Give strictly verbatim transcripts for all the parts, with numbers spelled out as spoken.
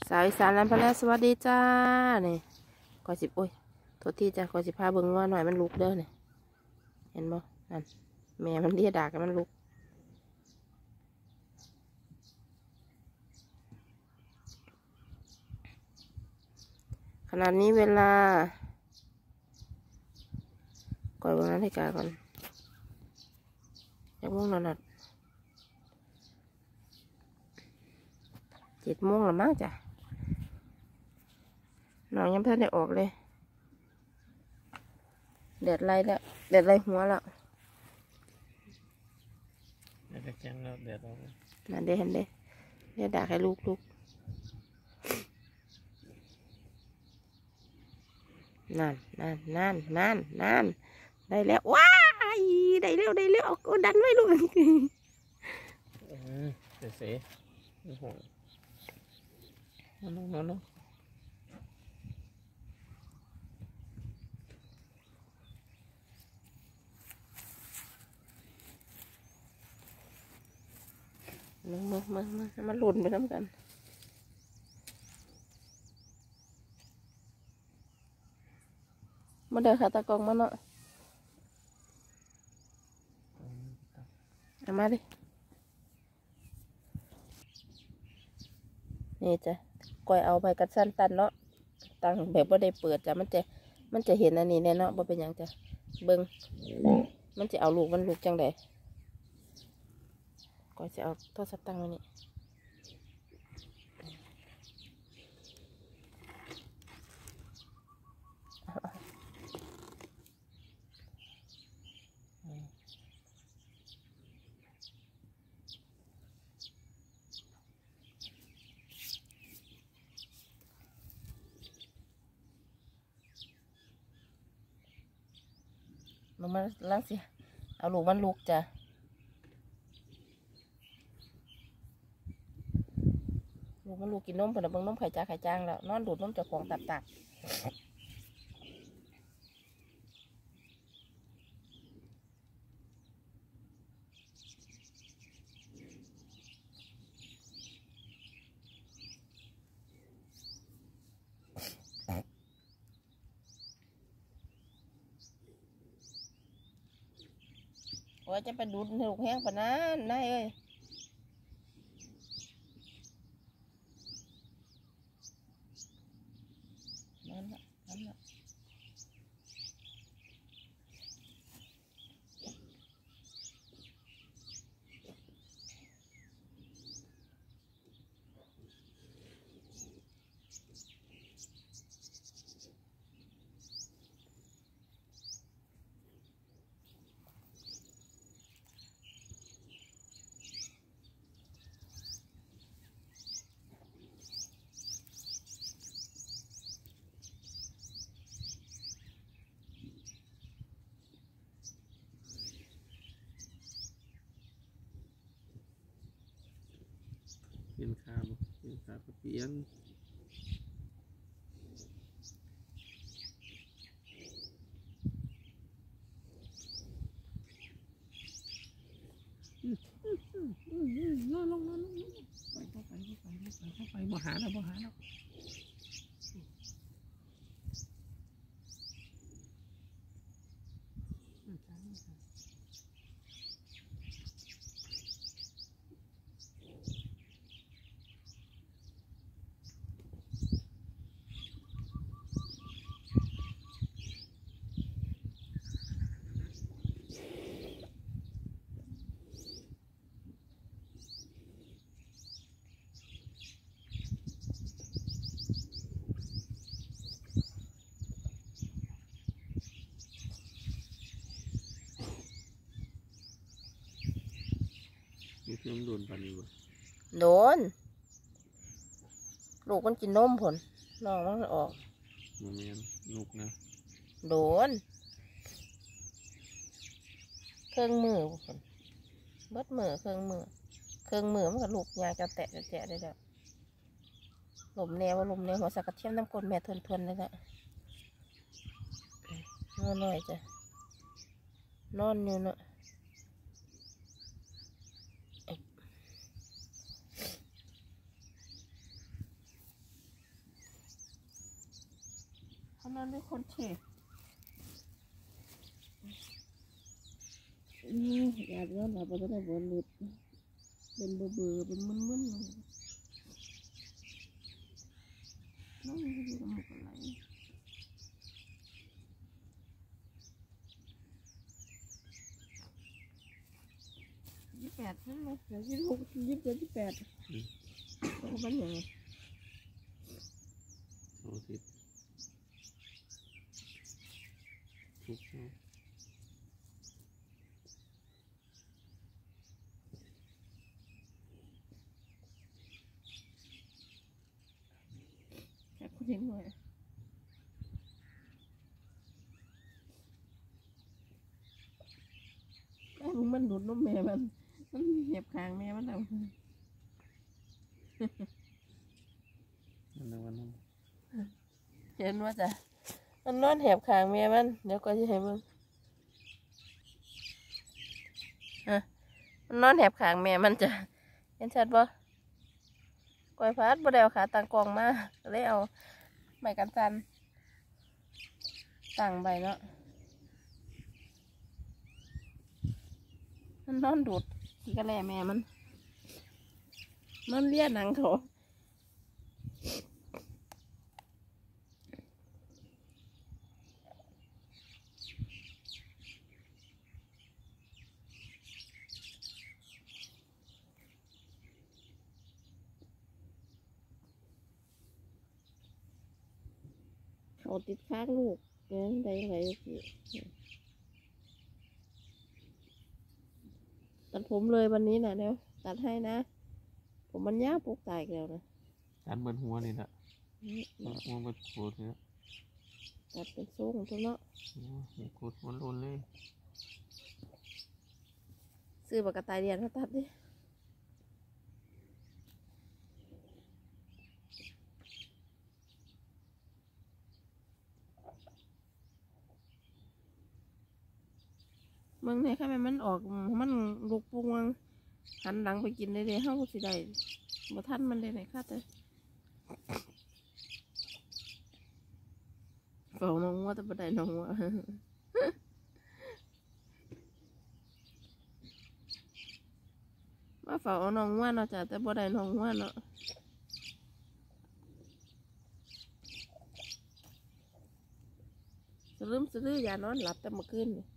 สาวอีสานลำพะแลสวัสดีจ้าเนี่ยก่อยสิบโอ้ยโทษทีจ้าก่อยสิพาเบิ่งว่าหน่อยมันลุกเด้อเนี่ยเห็นบ่นั่นแม่มันเรียดากกันมันลุกขนาดนี้เวลาก่อยเบิ่งนาฬิกาก่อนยังม่วงนอนนัดเจ็ดโมงแล้วมั้งจ้ะน้องยังเพิ่งได้ออกเลยเดือดไรแล้วเดือดไรหัวแล้วเดือดแข็งแล้วเดือดแล้วนั่นเด้เห็นเด้เรียดากให้ลูกลูกนั่นนั่นนั่นนั่นนั่นได้แล้วว้ายได้แล้วได้แล้วโอ้ดันไว้ลูกอืมเสียเสียโอ้โหน้องน้องน้องน้องมึงมึงมึงมึงมันหลุดไปน้ำกันมาเดินขาตะกองมาเนาะเอามาดินี่จ้ะก้อยเอาไปกัดสั้นตันเนาะตังแบบว่าได้เปิดจ้ะมันจะมันจะเห็นอันนี้แน่เนาะว่าเป็นยังจ้ะเบิ้งมันจะเอาลูกมันลูกจังไดก้อยจะเอาโทรศัพท์ตั้งไว้นี่ลงมาล้างสิเอาลูกมันลูกจ้ะลูกมันลูกกินนมเพิ่นเบิ่งนมไข่จ้าไข่จางแล้วนอนดูดนมจากของตับตักว่าจะไปดูดลูกแห้งปะนั้นได้เอ้ยนั่นละนั่นละกินข้าวกินข้าวกับเพี้ยนนอนลงนอนลงไปเข้าไปเข้าไปเข้าไปบ่หาแล้วบ่หาแล้วมีเพียงโดนปันอยู่โดนลูกมันกินนมผลน้องมันออกโมเมนลูกนะโดนเครื่องมือผลเบิดมือเครื่องมือเครื่องมือมันกับลูกยาจะแตะจะแตะได้แล้วลมแนวลมแนวหัวสักกระเทียมน้ำกลแม่ทวนทวนเลยละนอนหน่อยจ้ะนอนอยู่เนาะนอนด้วยคนเฉยนี่อยากย้อนหลับไปก็ได้บนหลุดเป็นเบื่อเบื่อเป็นมึนมึนน้องไม่รู้จะมุกอะไรยี่สิบแปดใช่ไหมเดี๋ยวยี่สิบหกยี่สิบเจ็ดยี่สิบแปดเขาเป็นยังไงโอ้สิทุกเนาะแค่คนเห็นหน่อยไอ้มึงมันดูดนมแม่มันมันเหยียบคางแม่มันแล้วมันนึกว่าน้องเห็นว่าจ้ะมันนอนแหบคางแม่มันเดี๋ยวก็จะให้มึงฮะมันนอนแหบคางแม่มันจ้ะเห็นชัดปะกอยพัดบ่ได้เอาขาตั้งกองมาก็เลยเอาไม้กันจันตั้งใบเนาะมันนอนดูดขี้กระแลแม่มันนอนเลียหนังเขาเขาติดค้างลูกเนี่ยได้ยังไงสิตัดผมเลยวันนี้นะเดี๋ยวตัดให้นะผมมันยาวปลุกตายอีกแล้วนะตัดเบิดหัวนี่แหละหัวเบิดโคตรเนี่ยตัดเป็นทรงตัวเนาะหัวโคตรหัวโลนเลยซื้อปากกาตายเรียนมาตัดดิเมืองไหนค่ะแม่มันออกมันลูกปุงมันหันหลังไปกินได้เลยเฮาสิได้บ่ทันมันเลยไหนค่ะแต่เฝ้าน้องวัวแต่บ่ได้น้องวัวมาเฝ้าน้องวัวเนาะจ้ะแต่บ่ได้น้องวัวเนาะสลืมสลืออย่านอนหลับแต่เมื่อคืนนี่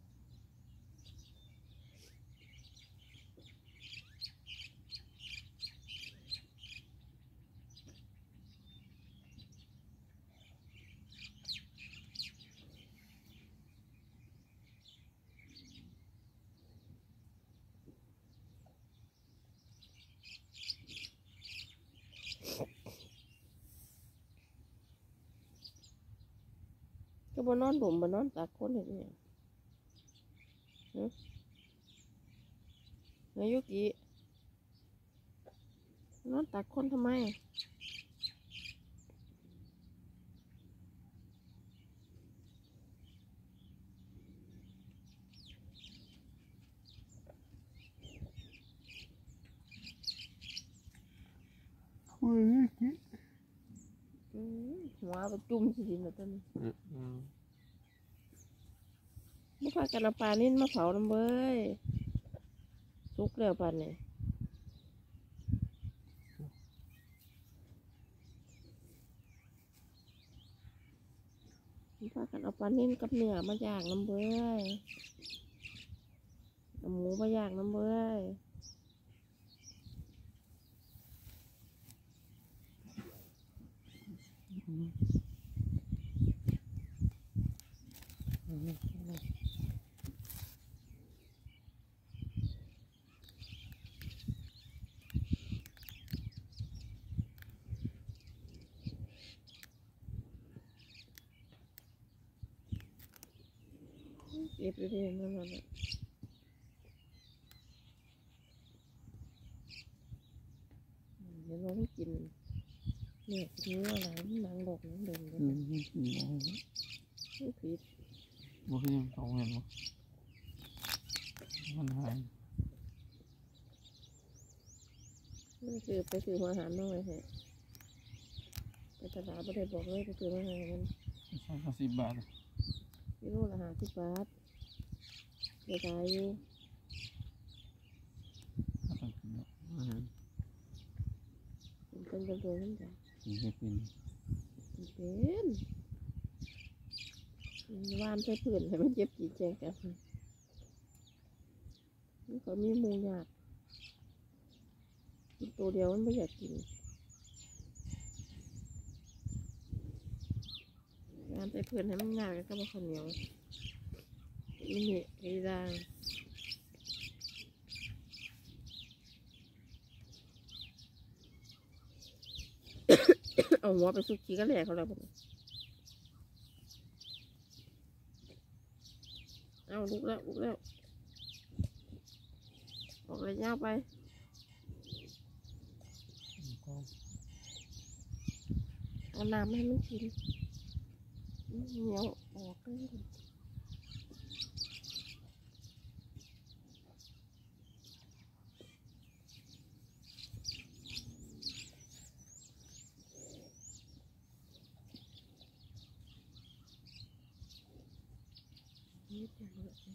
ก็บ่นอนผมบ่นอนตากคนเห็นเนี่ยเฮ้ยนายยุกินอนตากคนทำไมเฮ้ยจิอืมหัวไปจุ่มสิดินแล้วตอนนี้อืมอืมบ่พากันเอาปลานิ่นมาเผาน้ำเบ้ยสุกแล้วปลาเนี่ยบ่พากันเอาปลานิ่นกับเนื้อมาย่างน้ำเบ้ยเอาหมูมาย่างน้ำเบ้ยอืมอืมเก็บไปเรื่อยๆนั่นแหละเดี๋ยวเราไม่กินเนี่ยกินเนื้อหนังหนังดอกหนังเดินเลยอืมอืมอืมไม่ผิดบ่คือยังเขาเห็นบ่มันหายมันคือไปซื้อหัวอาหารน้อยแฮะไปตลาดไม่ได้บอกเลยไปซื้อมาให้มันใช่ก็สิบบาทกิโลละห้าสิบบาทเดี๋ยวขายอยู่ก็ต้องกินเนาะอาหารเป็นเป็นเป็นเป็นจ้ะกินให้เป็นเป็นวานใส่ผื่นให้มันเจ็บจีแจงกันมันก็มีหมูหยาดกินตัวเดียวมันไม่อยากกินวานใส่ผื่นให้มันหยาดก็มาข้าวเหนียวนี่นี่ไอ้ด่างเอาหัวไปสุกี้ก็แหลกเขาแล้วผมเอาลุกแล้วลุกแล้วออกเลยยาวไปเอาน้ำให้มันกินเหนียวออกเลย นิดเดียวเลย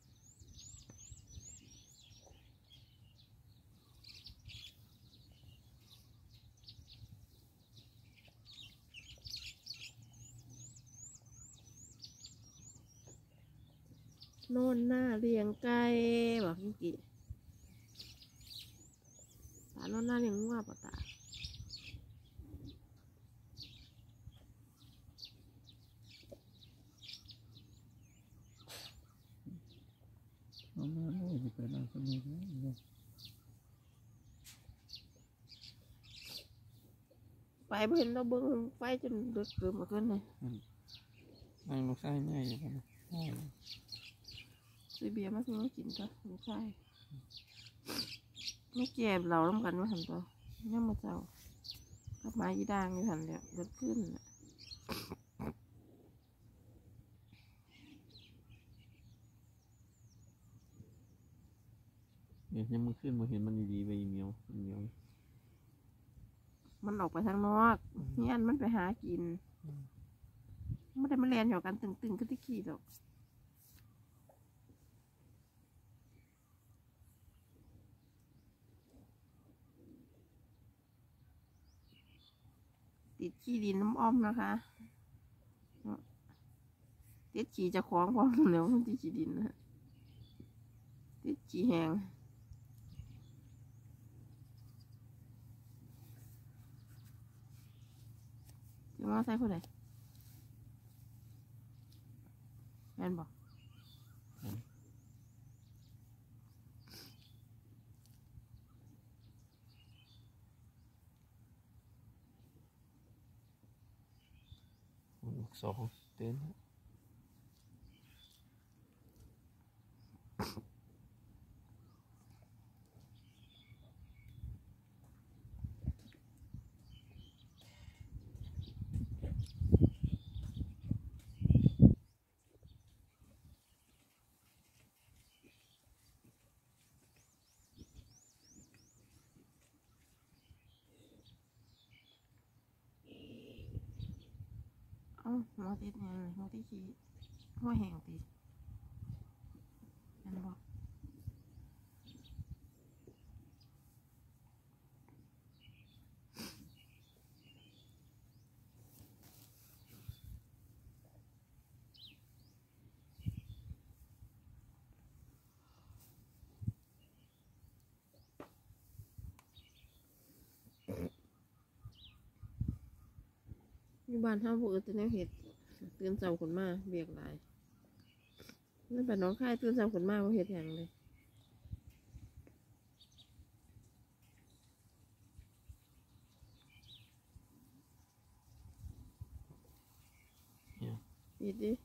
นอนหน้าเลี้ยงไก่บอกเมื่อกี้ตานอนหน้าเลี้ยงงัวป่ะตาเอามาเลยไปล้างสมุนไพรไปบ่เห็นเราเบิ่งไฟจนดึกเกินมาขึ้นเลยนั่งลูกไส้แม่อยู่กันนะใช่ซื้อเบียร์มาซื้อมากินก็ไม่ใช่ไม่แก่เราล้ำกันว่าหันตัวยังมาเจ้ากับไม้ยีด่างอยู่หันเดียวเกิดขึ้นน่ะเดี๋ยวยังมันขึ้นมาเห็นมันดีๆไปอีเมียวอีเมียวมันออกไปทางนอกเนี่ยมันไปหากินไม่ได้มาเรียนอยู่กันตึงๆก็ที่ขี่ดอกติดขี้ดินน้ำอ้อมนะคะติดขี้จะคล้องพร้อมเดี๋ยวมันติดขี้ดินนะติดขี้แห้งจะมาใส่ผู้ใดแม่นบอกลูกสองเต้นเอ้าหัวติดยังหัวติดขี้หัวแห้งติดแม่นบอกอยู่บ้านเฮาบ่เออแต่แนวเฮ็ดตื่นเช้าขึ้นมาเบียกหลายนั่นเป็นน้องค่ายตื่นเช้าขึ้นมาบ่เฮ็ดหยังเลยปิดดิ